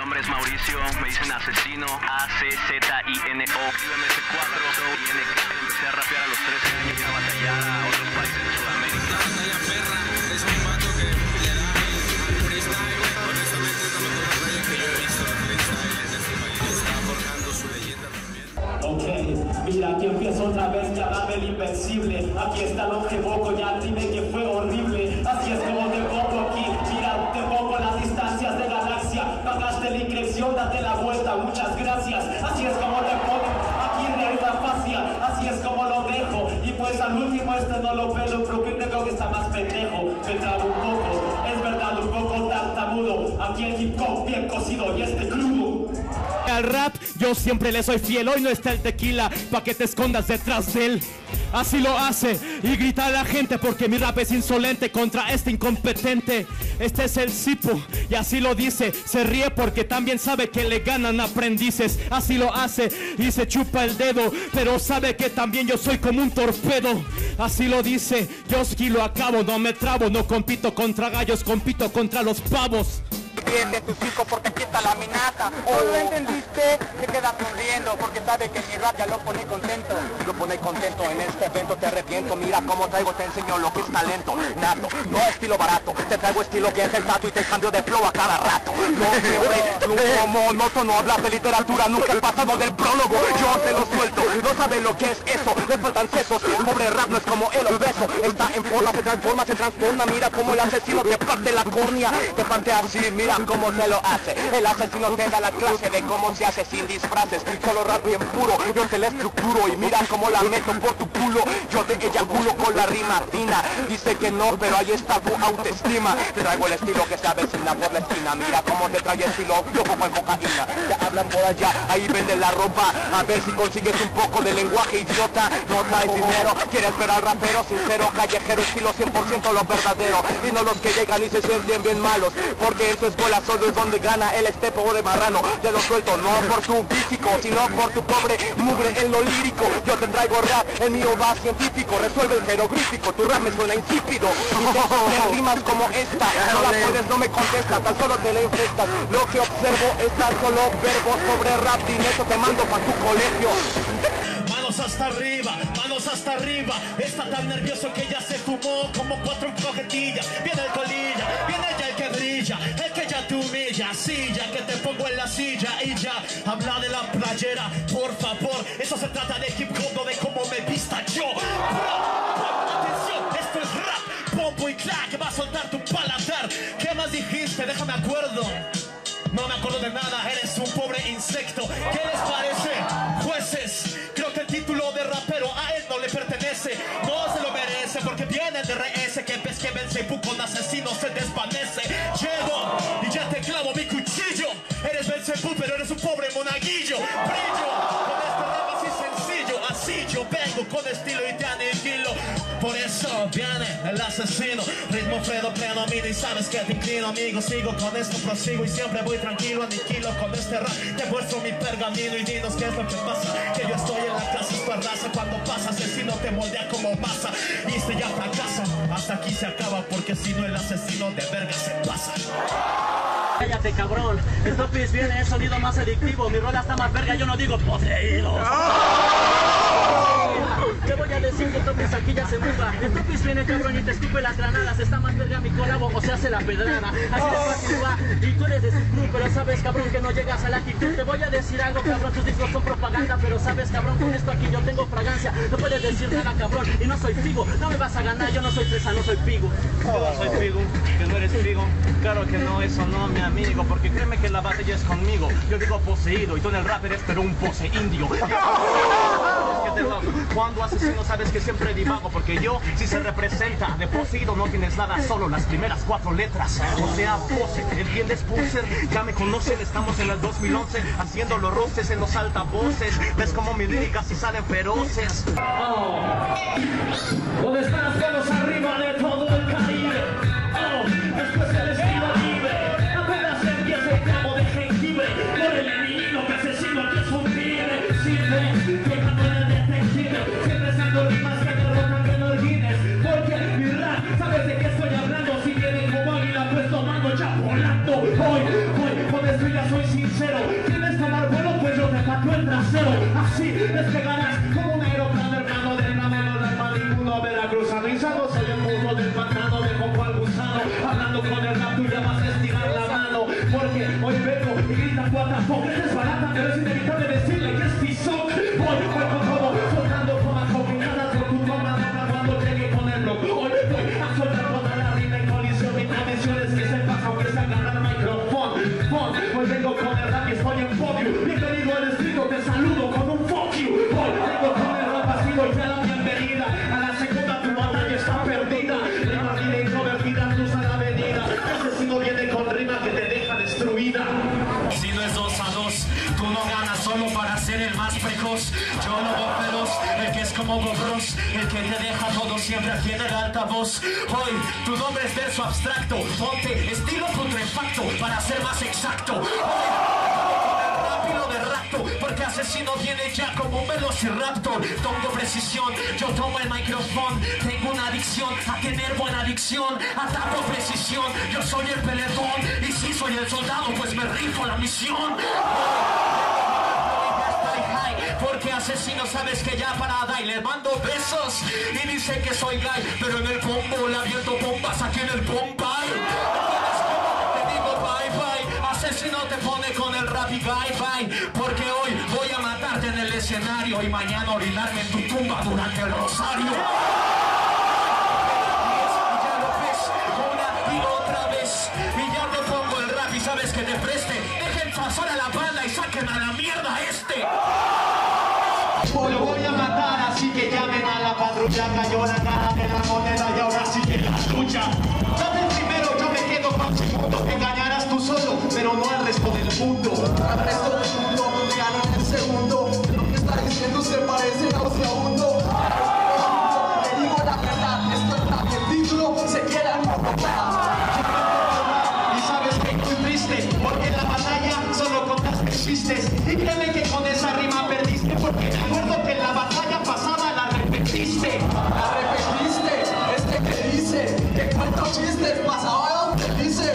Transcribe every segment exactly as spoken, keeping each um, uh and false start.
nombre es Mauricio, me dicen asesino, A C Z I N O, M S cuatro, I N K. Empecé a rapear a los trece años y a batallar a otros países de Sudamérica. La batalla perra es un pato que le da al freestyle. Honestamente es la mejor batalla que yo he visto de freestyle en este país. Está forjando su leyenda también. Ok, mira, aquí empiezo otra vez, ya dame el invencible. Aquí está el objeboco, ya dime que fue horrible. Así es como te pongo aquí, mira, te pongo las distancias de galaxia. Pagaste la inscripción, date la vuelta, muchas gracias. Así es como te pongo aquí en la fascia, así es como lo dejo. Y pues al último este no lo pelo, pero creo que está más pendejo. Me trabo un poco, es verdad, un poco tartamudo. Aquí el hip hop bien cocido y este crudo. Al rap yo siempre le soy fiel. Hoy no está el tequila pa' que te escondas detrás de él. Así lo hace y grita a la gente porque mi rap es insolente contra este incompetente. Este es el Sipo y así lo dice. Se ríe porque también sabe que le ganan aprendices. Así lo hace y se chupa el dedo, pero sabe que también yo soy como un torpedo. Así lo dice, yo sí lo acabo, no me trabo. No compito contra gallos, compito contra los pavos. Bien de tu circo porque aquí está la amenaza. ¿O lo entendiste? Se queda sonriendo porque sabe que mi rap ya lo pone contento. Lo pone contento en este evento, te arrepiento. Mira cómo traigo, te enseño lo que es talento nato, no estilo barato. Te traigo estilo que es el tato y te cambio de flow a cada rato. No siempre como monótono, hablas de literatura, nunca el pasado del prólogo. Yo te lo suelto, no saben lo que es eso. Le faltan sesos, el pobre rap no es como el obeso. Está en forma, se transforma, se transforma. Mira cómo el asesino te parte la córnea, te parte así, mira cómo se lo hace. El asesino te da la clase de cómo se hace sin disfraces. Solo rap bien puro, yo te la estructuro y mira cómo la meto por tu culo. Yo te eyaculo con la rima fina. Dice que no, pero ahí está tu autoestima. Te traigo el estilo que se avecina por la esquina. Mira cómo te trae estilo, yo como en cocaína. Te hablan por allá, ahí vende la ropa. A ver si consigues un poco de lenguaje idiota. No traes dinero, quieres ver al rapero sincero, callejero, estilo cien por ciento lo verdadero. Y no los que llegan y se sienten bien malos, porque eso es bola, solo es donde gana el estepo de marrano. Te lo suelto, no por tu físico, sino por tu pobre mugre en lo lírico. Yo te traigo rap, el mío va científico, resuelve el jeroglífico, tu rap me suena insípido. Y te rimas como esta, no la puedes, no me contestas, tan solo te la infestas. Lo que observo es tan solo verbos sobre rap, dinero te mando pa' tu colegio. Manos hasta arriba, manos hasta arriba. Está tan nervioso que ya se fumó como cuatro cojetillas. Viene el colilla, viene ya el que brilla, el que ya te humilla. Sí, ya que te pongo en la silla y ya habla de la playera, por favor. Eso se trata de hip hop, no de cómo me vista yo. Atención, esto es rap, pompo y clac, que va a soltar tu paladar. ¿Qué más dijiste? Déjame acuerdo. No me acuerdo de nada, eres un pobre insecto. ¿Qué les parece, jueces? Creo que el título de rapero a él no le pertenece. No se lo merece porque viene de R S. Que ves que vence y con asesino se desvanece. Llego y ya te clavo mi cuchillo. Eres Belzebú pero eres un pobre monaguillo. Brillo con este rap así sencillo. Así yo vengo con estilo y te aniquilo. Por eso viene el asesino. Ritmo Fredo pleno mini. Sabes que te inclino, amigo. Sigo con esto, prosigo y siempre voy tranquilo. Aniquilo con este rap. Te muestro mi pergamino y dinos qué es lo que pasa. Que yo estoy en la casa, es tu raza. Cuando pasa, asesino te moldea como masa. Y este ya fracasa. Hasta aquí se acaba porque si no el asesino de verga se pasa. Cállate, cabrón. Stopis viene el sonido más adictivo. Mi rola está más verga, yo no digo poseído. Te voy a decir que Stopis aquí ya se mueva. Stopis viene, cabrón, y te escupe las granadas. Está más verga mi colabo o se hace la pedrada. Así de fácil va. Y tú eres de su club, pero sabes, cabrón, que no llegas a la actitud. Te voy a decir algo, cabrón, tus discos son propaganda. Pero sabes, cabrón, con esto aquí yo tengo fragancia. No puedes decir nada, cabrón, y no soy figo. No me vas a ganar, yo no soy fresa, no soy figo. Yo no soy figo, que no eres figo. Claro que no, eso no, mi amigo. Porque créeme que la batalla es conmigo. Yo digo poseído y tú en el rap eres pero un pose indio. Cuando asesino sabes que siempre divago. Porque yo, si se representa de poseído no tienes nada, solo las primeras cuatro letras. O sea, pose, ¿entiendes, Pulser? Ya me conocen, estamos en el dos mil once haciendo los roces en los altavoces. Ves como mis líricas si salen feroces. Oh. ¿Dónde están las manos arriba de todo el Caribe? Oh, después el estilo libre. Apenas empieza el clavo de jengibre. Por el enemigo que asesino que es un tigre. Sirve, llegando el detective. Siempre estando rimas que te rotan que no olvides. Porque mi rap, sabes de qué estoy hablando. Si vienen como águila pues tomando ya volando. Hoy, hoy, con esto ya soy sincero. ¿Quieres tomar vuelo? Pues yo te pateo el trasero. Así despegarás como un aeroplano, hermano, de la menor alma, ninguno veracruzano. Soy el mundo del pantano, de como al gusano. Hablando con el rap, tú ya vas a estirar la mano. Porque hoy vengo y gritan guatapo. Que es barata, pero es inevitable decirle que es pisón. Voy, voy con todo, soltando tomas combinadas con tu toma loca cuando llegue con el bloque. Hoy voy a soltar toda la rima en colisión y condiciones que se pasa aunque se agarra el micrófono. Hoy vengo con el rap y estoy en podio. Bienvenido al estilo, te saludo con un fuck you. Hoy vengo con el rap así, doy ya la bienvenida. A la segunda tu batalla está perdida. La vida inconvertida, cruz a la avenida. Ese asesino viene con rima que te deja destruida. Si no es dos a dos, tú no ganas solo para ser el más precoz. Yo lo veo feroz, el que es como Bob Ross, el que te deja todo siempre aquí en el altavoz. Hoy, tu nombre es verso abstracto, ponte estilo putrefacto para ser más exacto. Hoy, rápido de rapto, porque asesino viene ya como un velociraptor. Tomo precisión, yo tomo el micrófono. Tengo una adicción a tener buena adicción. Ataco precisión, yo soy el peletón. Y si soy el soldado, pues me rifo la misión. Porque asesino sabes que ya parada y le mando besos. Y dice que soy gay, pero en el bombo le aviento bombas aquí en el Bombay. Te digo bye bye, asesino te pone con el rap y bye bye. Porque hoy voy a matarte en el escenario y mañana orinarme en tu tumba durante el rosario. Y ya lo ves, una y otra vez. Y ya te pongo el rap y sabes que te preste. Dejen pasar a la banda y saquen a la mierda a este. Lo voy a matar, así que llamen a la patrulla. Cayó la cara de la moneda y ahora sí que la escucha. Dame el primero, yo me quedo con segundo. Te engañarás tú solo, pero no al resto del mundo. Al resto del mundo, gano en el segundo. Lo que está diciendo se parece a un segundo. Te digo la verdad, esto está bien título, se queda en Y sabes que estoy triste, porque en la batalla solo contaste chistes. Y créeme que con esa rima perdiste, porque me acuerdo que en la batalla pasada la repetiste. La repetiste, este que dice, que cuento chistes, pasaba donde dices.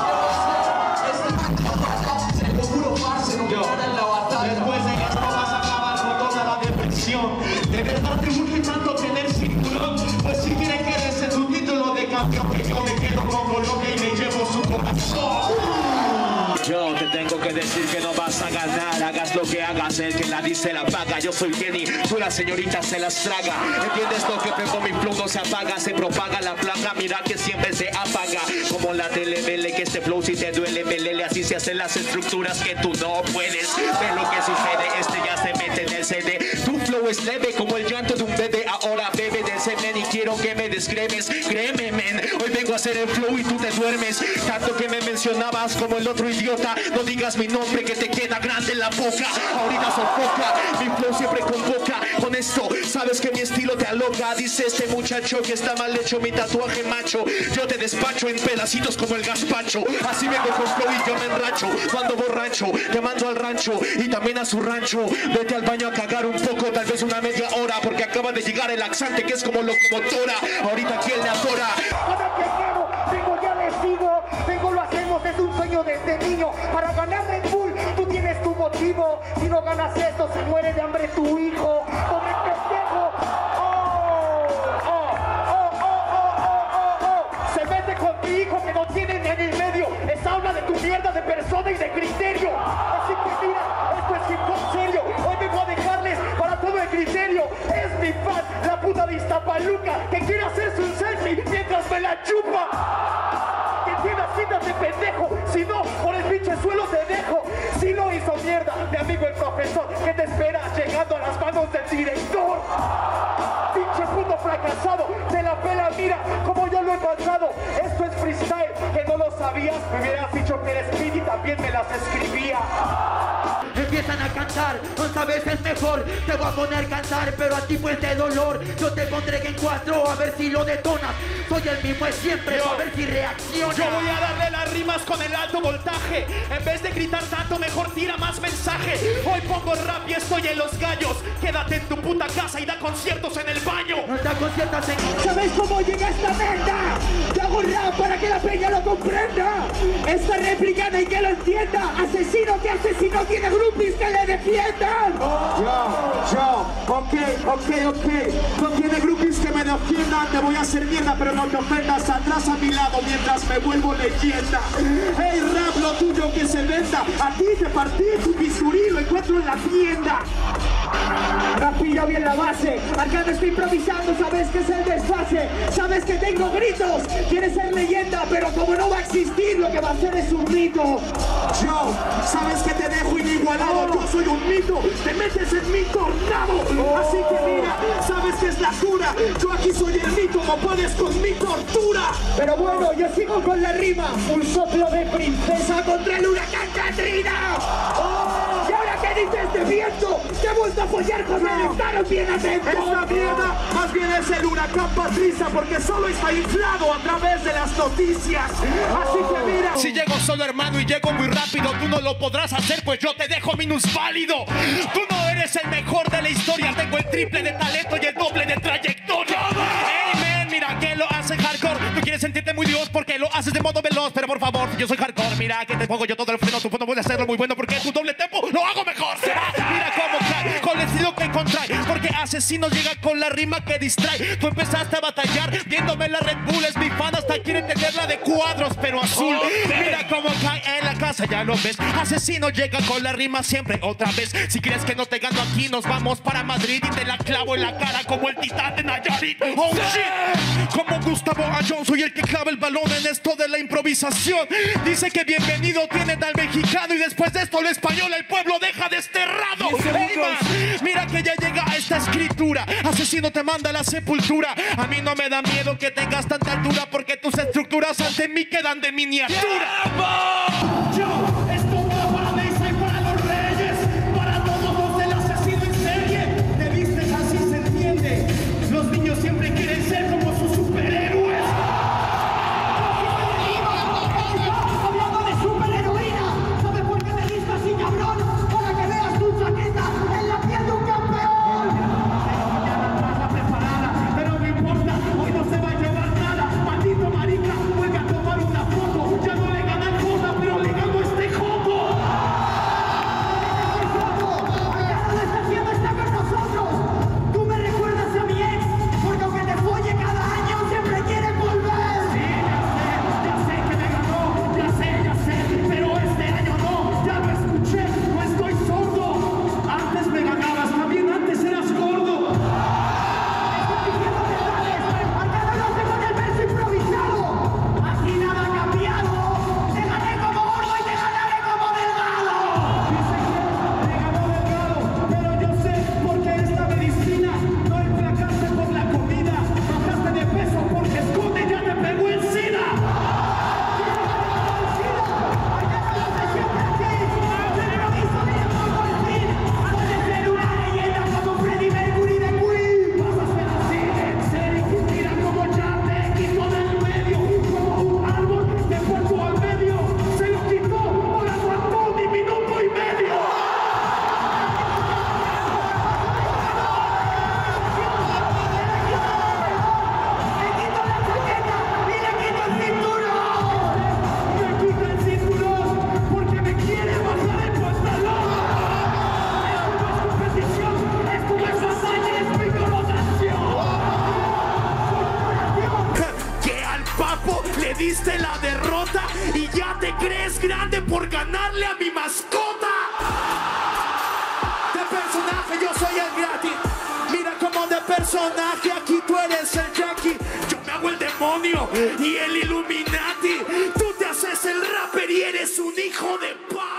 Este batalla, seguro parce, no quedar en la batalla. Después de esto vas a acabar con toda la depresión. De verdad te urge tanto tener cinturón. Pues si quieren quédese tu título de campeón, que yo me quedo con Colombia y me llevo su corazón. Yo te tengo que decir que no vas a ganar. Hagas lo que hagas, el que la dice la paga. Yo soy Kenny, tú la señorita se las traga. ¿Entiendes lo que pego? Mi flow no se apaga, se propaga la plaga. Mira que siempre se apaga, como la televele. Que este flow si te duele, velele. Así se hacen las estructuras que tú no puedes. Ve lo que sucede, este ya se mete en el C D. Tu flow es leve como el llanto de un bebé. Ahora bebe del semen y quiero que me descremes. Créeme, men, hoy vengo a hacer el flow y tú te duermes. Tanto que me mencionabas como el otro idiota. No digas mi nombre que te queda grande en la boca. Ahorita sofoca, mi flow siempre convoca. Con esto sabes que mi estilo te aloca. Dice este muchacho que está mal hecho mi tatuaje macho. Yo te despacho en pedacitos como el gazpacho. Así vengo con flow y yo me enracho. Cuando borracho, te mando al rancho y también a su rancho. Vete al baño a cagar un poco, tal vez una media hora, porque acaba de llegar el laxante que es como locomotora. Ahorita quién le adora. Ahora que quiero, vengo ya les digo, vengo lo hacemos, es un sueño desde niño. Para ganar Red Bull, tú tienes tu motivo. Si no ganas esto, se muere de hambre tu hijo. Con el pendejo, oh, oh, oh, oh, oh, oh, oh. Se mete con tu hijo que no tiene ni en el medio. Es habla de tu mierda de persona y de criterio. Así que mira, esto es hip hop serio. Hoy vengo a dejarles para todo el criterio. Es mi fan, la puta de Iztapaluca, que quiere hacerse un selfie mientras me la chupa. Que tiene citas de pendejo, si no, por el pinche suelo te dejo. Si lo hizo mierda, mi amigo el profesor, que te espera llegando a las manos del director. Pinche puto fracasado, te la pela, mira como yo lo he pasado. Esto es freestyle, que no lo sabías. Me hubieras dicho que eres Speedy y también me las escribía. Empiezan a cantar, no sabes es mejor. Te voy a poner a cantar, pero a ti pues de dolor. Yo te pondré en cuatro, a ver si lo detonas. Soy el mismo de siempre, a ver si reacciona. Yo voy a darle las rimas con el alto voltaje. En vez de gritar tanto, mejor tira más mensaje. Hoy Hoy pongo rap y estoy en los gallos. Quédate en tu puta casa y da conciertos en el baño. No da conciertos en... ¿Sabes cómo llega esta meta? Te hago rap para que la peña lo comprenda. Esta réplica de que lo entienda. Asesino que asesino tiene groupies que le defiendan. Yo, yo, ok, ok, ok. No tiene groupies que me defiendan. Te voy a hacer mierda, pero no te ofendas. Atrás a mi lado mientras me vuelvo leyenda. Hey, rap, lo tuyo que se venda. A ti te partí tu bisturí, lo encuentro en la tienda. Rapillo bien la base, acá no estoy improvisando, sabes que es el desfase, sabes que tengo gritos, quieres ser leyenda, pero como no va a existir, lo que va a ser es un mito. Yo, sabes que te dejo inigualado, yo soy un mito, te metes en mi tornado, así que mira, sabes que es la cura, yo aquí soy el mito, no puedes con mi tortura. Pero bueno, yo sigo con la rima, un soplo de princesa contra el huracán Katrina. Oh, ¿y ahora qué dices de viento? Te he vuelto a follar con el estar bien atento. Esta mierda más bien es el huracán Patricia, porque solo está inflado a través de las noticias. Así que mira. Si llego solo, hermano, y llego muy rápido, tú no lo podrás hacer, pues yo te dejo minusválido. Tú no eres el mejor de la historia, tengo el triple de talento y el doble de trayectoria. Hey, man, mira que lo hace hardcore. Tú quieres sentirte muy Dios porque lo haces de modo veloz, pero por favor, yo soy hardcore. Mira que te pongo yo todo el freno, tu fondo puede hacerlo muy bueno porque tu doble tempo lo hago mejor. ¿Será? Mira cómo cae con el estilo que contrae, porque asesino llega con la rima que distrae. Tú empezaste a batallar viéndome la Red Bull, es mi fan, hasta quiere tenerla de cuadros pero azul. Okay. Mira cómo cae en la casa, ya lo ves. Asesino llega con la rima siempre otra vez. Si crees que no te gano aquí, nos vamos para Madrid y te la clavo en la cara como el titán de Nayarit. Oh shit, como Gustavo Ayón, soy el que clava el balón en esto de la improvisación. Dice que bienvenido tienen al mexicano y después de esto el español el pueblo deja desterrado. Hey, man, mira que ya llega a esta escritura. Asesino te manda a la sepultura. A mí no me da miedo que tengas tanta altura, porque tus estructuras ante mí quedan de miniatura. Yo, esto va para Mesa y para los Reyes, para todos los del asesino en serie. Te vistes así, se entiende. Los niños siempre quieren ser como sus superhéroes. Hablando de superheroína, ¿sabes por qué me vistes así, cabrón? Para que veas tu chaqueta en la piel de un campeón. Mañana traes la preparada, pero no importa, hoy no se va a llevar nada. Maldito marica, vuelve a tomar una foto. Ya no le ganan cosas, pero le gano este joto. Ya no está haciendo, está con nosotros. Tú me recuerdas a mi ex, porque aunque te folle cada año, siempre quiere volver. Sí, ya sé, ya sé que me ganó, ya sé, ya sé, pero este año no, ya lo escuché, no estoy sordo. Antes me ganabas, también antes eras gordo. Estoy diciendo verdades, acá no lo hace con el verso improvisado. Aquí nada ha cambiado, te gané como gordo y te ganaré como delgado. Dice que te ganó delgado, pero yo sé porque esta medicina no enflacaste por la comida, bajaste de peso porque esconde ya te pegó el SIDA. Le diste la derrota y ya te crees grande por ganarle a mi mascota. De personaje yo soy el gratis. Mira como de personaje aquí tú eres el Jackie. Yo me hago el demonio y el Illuminati. Tú te haces el rapper y eres un hijo de pa.